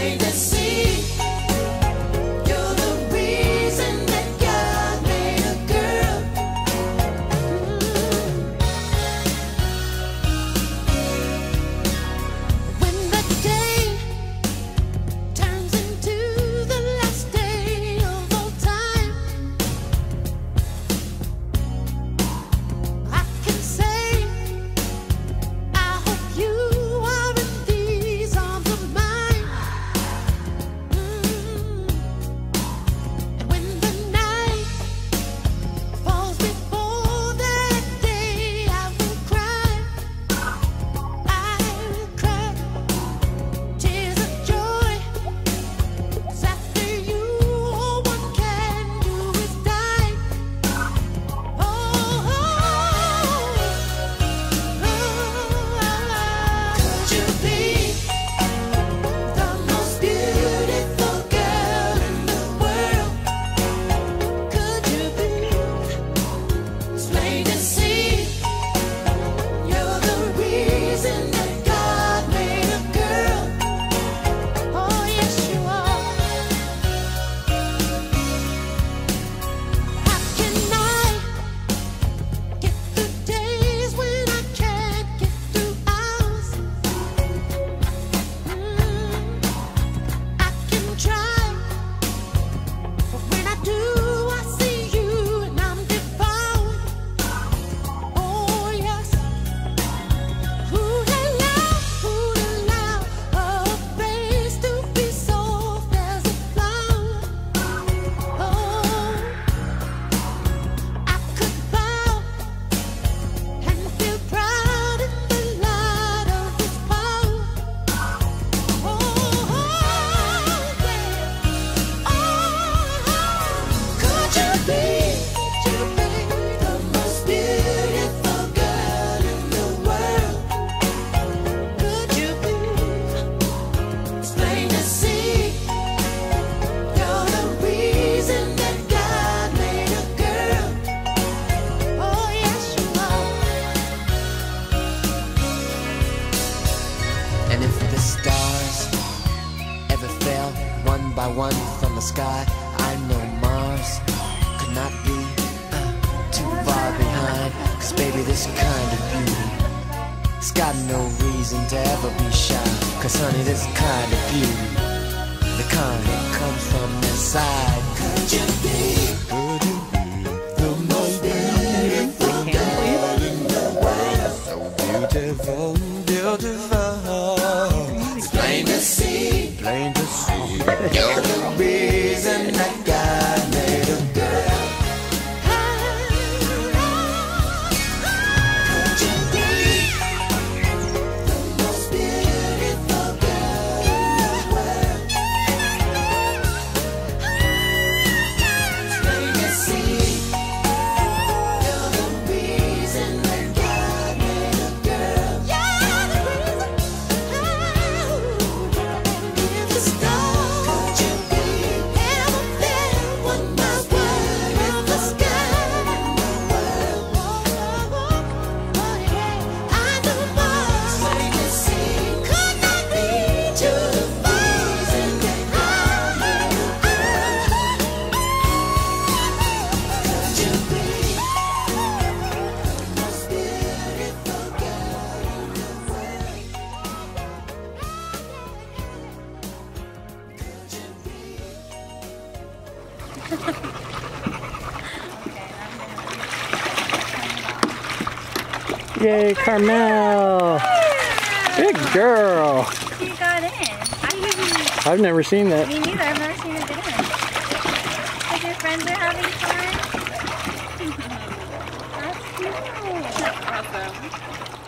by one from the sky. I know Mars could not be too far behind, 'cause baby, this kind of beauty, it's got no reason to ever be shy. 'Cause honey, this kind of beauty, the kind that comes from inside. Could you be the most beautiful girl in the world? So beautiful, beautiful. It's plain to see, plain to see. You're the reason that God made a girl. Could you be the most beautiful girl in the world? It's plain to see. You're the reason that God made a girl. You're the reason. The star. Yay, Carmel! Good girl! You got in. I've never seen that. Me neither. I've never seen it get in. Like your friends are having fun. That's cute. Awesome.